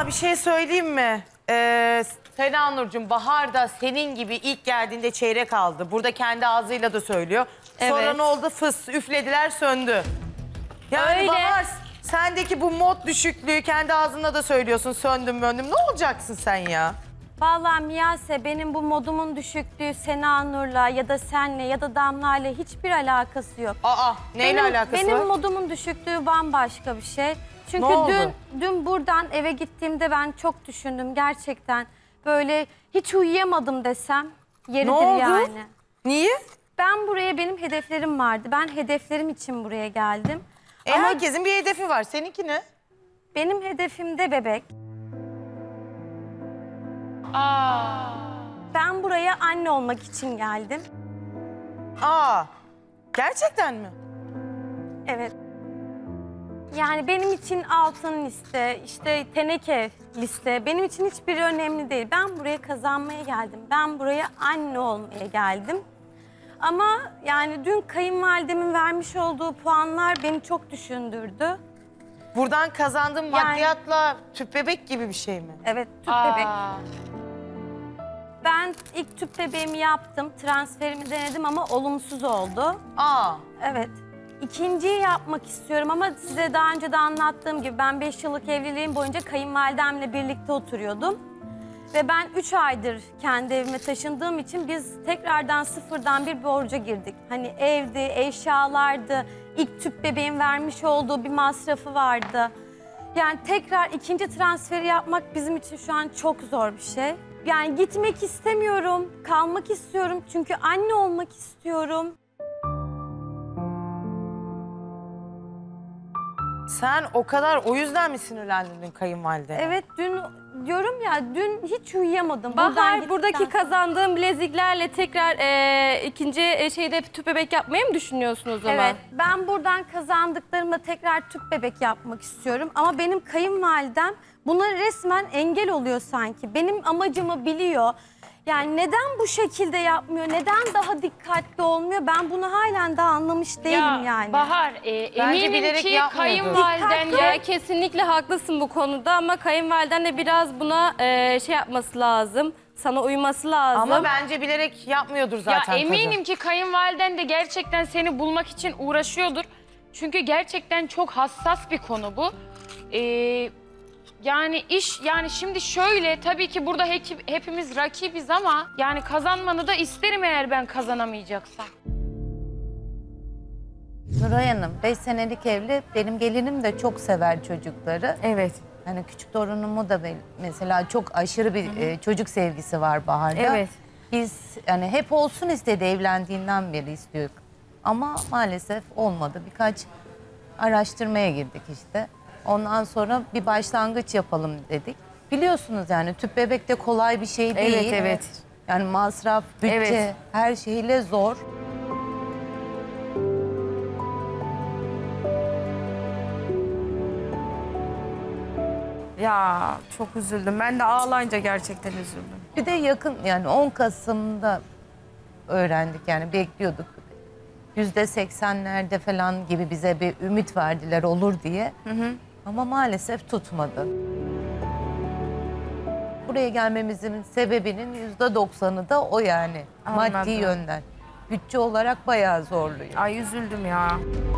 bir şey söyleyeyim mi? Sena Nurcuğum, Bahar da senin gibi ilk geldiğinde çeyrek aldı. Burada kendi ağzıyla da söylüyor. Sonra Evet. ne oldu? Fıs, üflediler, söndü. Yani Öyle. Bahar, sendeki bu mod düşüklüğü kendi ağzında da söylüyorsun. Söndüm. Ne olacaksın sen ya? Vallahi Miyase, benim bu modumun düşüklüğü Sena Nur'la ya da senle ya da Damla'yla hiçbir alakası yok. Neyle alakası var? Benim modumun düşüklüğü bambaşka bir şey. Çünkü Ne oldu? dün buradan eve gittiğimde ben çok düşündüm gerçekten. Böyle hiç uyuyamadım desem yeridir Ne oldu? yani. Niye? Ben buraya, benim hedeflerim vardı. Ben hedeflerim için buraya geldim. Ama Herkesin bir hedefi var. Seninki ne? benim hedefim de bebek. Ben buraya anne olmak için geldim. Gerçekten mi? Evet. Yani benim için altın liste, işte teneke liste, benim için hiçbiri önemli değil. Ben buraya kazanmaya geldim. Ben buraya anne olmaya geldim. Ama yani dün kayınvalidemin vermiş olduğu puanlar beni çok düşündürdü. Buradan kazandığın maddiyatla tüp bebek gibi bir şey mi? Evet, tüp bebek. Ben ilk tüp bebeğimi yaptım, transferimi denedim ama olumsuz oldu. Evet. İkinciyi yapmak istiyorum ama size daha önce de anlattığım gibi ben 5 yıllık evliliğim boyunca kayınvalidemle birlikte oturuyordum. Ve ben 3 aydır kendi evime taşındığım için biz tekrardan sıfırdan bir borca girdik. Hani evdi, eşyalardı, ilk tüp bebeğin vermiş olduğu bir masrafı vardı. Yani tekrar ikinci transferi yapmak bizim için şu an çok zor bir şey. Yani gitmek istemiyorum, kalmak istiyorum çünkü anne olmak istiyorum. Sen o kadar o yüzden mi sinirlendin dün kayınvalidene? Evet, dün diyorum ya, dün hiç uyuyamadım. Bahar, buradaki kazandığım bileziklerle tekrar ikinci şeyde tüp bebek yapmayı mı düşünüyorsunuz ama? Evet, ben buradan kazandıklarımla tekrar tüp bebek yapmak istiyorum. Ama benim kayınvalidem buna resmen engel oluyor sanki. Benim amacımı biliyor. Yani neden bu şekilde yapmıyor, neden daha dikkatli olmuyor? Ben bunu halen daha anlamış değilim yani. Bahar, eminim bilerek ki yapmıyordur. kayınvaliden Dikkatli. de kesinlikle haklısın bu konuda ama kayınvaliden de biraz buna şey yapması lazım. Sana uyması lazım. Ama bence bilerek yapmıyordur Ya zaten eminim kadın. ki kayınvaliden de gerçekten seni bulmak için uğraşıyordur. Çünkü gerçekten çok hassas bir konu bu. Yani şimdi şöyle, tabii ki burada hepimiz rakibiz ama yani kazanmanı da isterim eğer ben kazanamayacaksam. Nuray Hanım 5 senelik evli, benim gelinim de çok sever çocukları. Evet. Hani küçük torunumu da mesela çok aşırı bir çocuk sevgisi var Bahar'da. Evet. Biz yani hep olsun istedi, evlendiğinden beri istiyor. Ama maalesef olmadı. Birkaç araştırmaya girdik işte. Ondan sonra bir başlangıç yapalım dedik. Biliyorsunuz yani tüp bebek de kolay bir şey değil. Evet, evet. Yani masraf, bütçe, Evet. her şeyle zor. Ya çok üzüldüm. Ben de ağlayınca gerçekten üzüldüm. Bir de yakın yani 10 Kasım'da öğrendik yani bekliyorduk. %80'lerde falan gibi bize bir ümit verdiler olur diye. Ama maalesef tutmadı. Buraya gelmemizin sebebinin %90'ı da o yani. Anladım. Maddi yönden. Bütçe olarak bayağı zorluyor. Ay üzüldüm ya.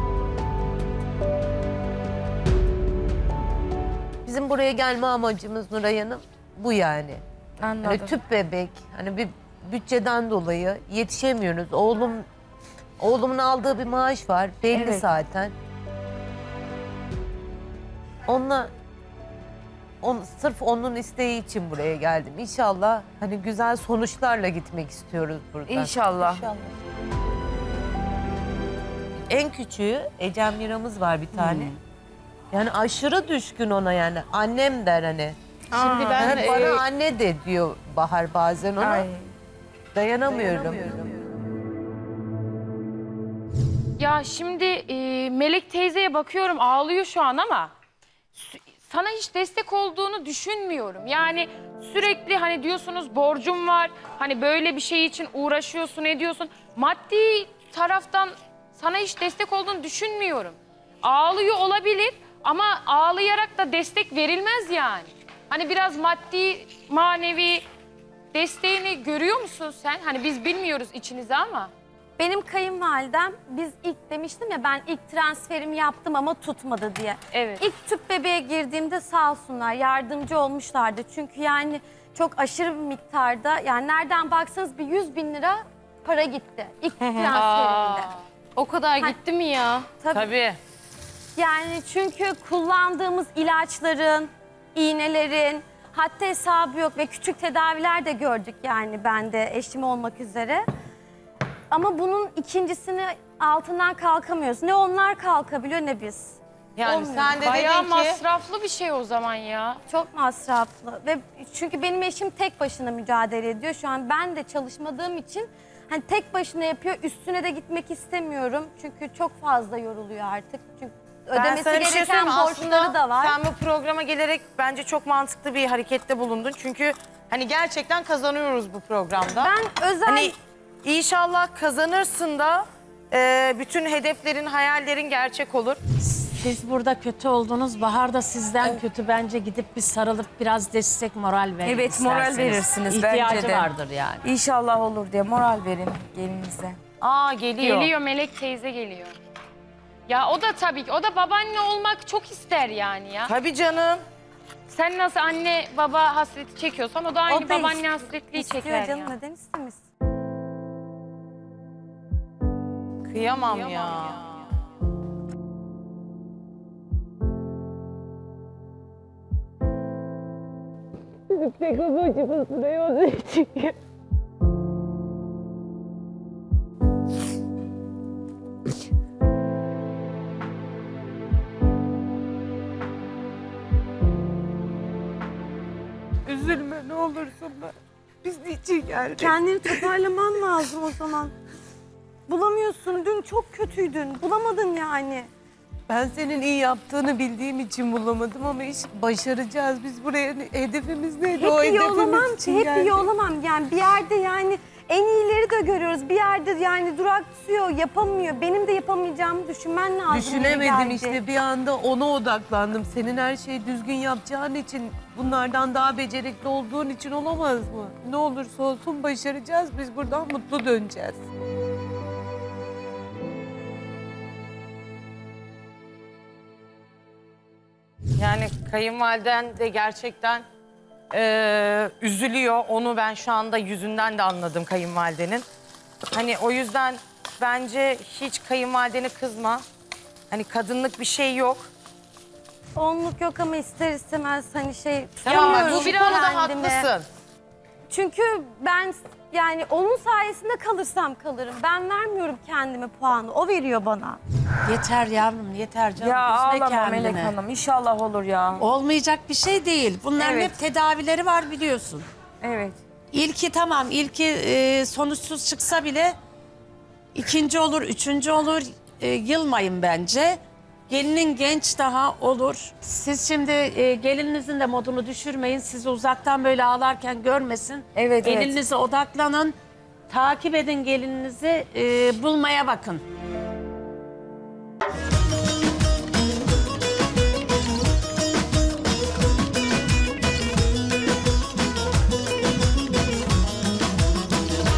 Bizim buraya gelme amacımız Nuray Hanım bu yani. Anladım. Hani tüp bebek, hani bir bütçeden dolayı yetişemiyoruz. Oğlumun aldığı bir maaş var, belli Evet. zaten. Sırf onun isteği için buraya geldim. İnşallah hani güzel sonuçlarla gitmek istiyoruz buradan. İnşallah. En küçüğü Ecem Miramız var bir tane. Yani aşırı düşkün ona yani. Annem der hani. Şimdi ben Bana anne de diyor Bahar bazen ona. Ay. Dayanamıyorum. Ya şimdi Melek teyzeye bakıyorum, ağlıyor şu an ama sana hiç destek olduğunu düşünmüyorum. Yani sürekli hani diyorsunuz borcum var, hani böyle bir şey için uğraşıyorsun, ediyorsun. Maddi taraftan sana hiç destek olduğunu düşünmüyorum. Ağlıyor olabilir ama ağlayarak da destek verilmez yani. Hani biraz maddi, manevi desteğini görüyor musun sen? Hani biz bilmiyoruz içinizi ama. Benim kayınvalidem, biz ilk demiştim ya, ben ilk transferimi yaptım ama tutmadı diye. Evet. İlk tüp bebeğe girdiğimde sağ olsunlar yardımcı olmuşlardı. Çünkü yani çok aşırı bir miktarda, yani nereden baksanız bir 100.000 lira para gitti ilk transferimde. O kadar gitti mi ya? Tabii. Yani çünkü kullandığımız ilaçların, iğnelerin haddi hesabı yok ve küçük tedaviler de gördük yani, ben de eşim olmak üzere. Ama bunun ikincisini altından kalkamıyoruz. Ne onlar kalkabiliyor ne biz. Yani Olmuyor. sen de Bayağı dedin ki masraflı bir şey o zaman ya. Çok masraflı ve çünkü benim eşim tek başına mücadele ediyor. Şu an ben de çalışmadığım için hani tek başına yapıyor. Üstüne de gitmek istemiyorum. Çünkü çok fazla yoruluyor artık. Çünkü ben ödemesi sana bir şey gereken söyleyeyim mi? borçları Aslında da var. sen bu programa gelerek bence çok mantıklı bir harekette bulundun. Çünkü hani gerçekten kazanıyoruz bu programda. Ben özel Hani inşallah kazanırsın da bütün hedeflerin, hayallerin gerçek olur. Siz burada kötü oldunuz. Bahar da sizden kötü. Bence gidip bir sarılıp biraz destek, moral verin. Evet, moral isterseniz. verirsiniz bence İhtiyacı de. vardır yani. İnşallah olur diye moral verin gelinize. Aa geliyor. Geliyor, Melek teyze geliyor. Ya o da tabii ki, o da babaanne olmak çok ister yani ya. Tabii canım. Sen nasıl anne baba hasreti çekiyorsan o da aynı da babaanne hasretliği istiyor çeker canım, ya. neden istemesin? Kıyamam ya. Üzülme ne olursun da. Biz niçin geldik? Kendini toparlaman lazım o zaman. Bulamıyorsun. Dün çok kötüydün. Bulamadın yani. Ben senin iyi yaptığını bildiğim için bulamadım ama iş başaracağız. Biz buraya hedefimiz neydi? O Hep iyi hedefimiz olamam için ki. Hep geldik. iyi olamam. Yani bir yerde yani en iyileri de görüyoruz. Bir yerde yani duraksıyor, yapamıyor. Benim de yapamayacağımı düşünmen lazım. gibi Düşünemedim geldi. işte, bir anda ona odaklandım. Senin her şeyi düzgün yapacağın için, bunlardan daha becerikli olduğun için olamaz mı? Ne olursa olsun başaracağız. Biz buradan mutlu döneceğiz. Yani kayınvaliden de gerçekten üzülüyor. Onu ben şu anda yüzünden de anladım kayınvalidenin. Hani o yüzden bence hiç kayınvalidene kızma. Hani kadınlık bir şey yok. Onluk yok ama ister istemez hani şey Tamam bak, tutamıyorum bu bir konuda kendimi. haklısın. Çünkü ben yani onun sayesinde kalırsam kalırım. Ben vermiyorum kendime puanı. O veriyor bana. Yeter yavrum, yeter canım. Ya Üzme ağlama kendini. Melek Hanım. İnşallah olur ya. Olmayacak bir şey değil. Bunların Evet. hep tedavileri var biliyorsun. Evet. İlki tamam, ilki sonuçsuz çıksa bile ikinci olur, üçüncü olur. Yılmayın bence. Gelinin genç daha olur. Siz şimdi gelininizin de modunu düşürmeyin. Sizi uzaktan böyle ağlarken görmesin. Evet, evet. Gelininize odaklanın. Takip edin gelininizi, bulmaya bakın.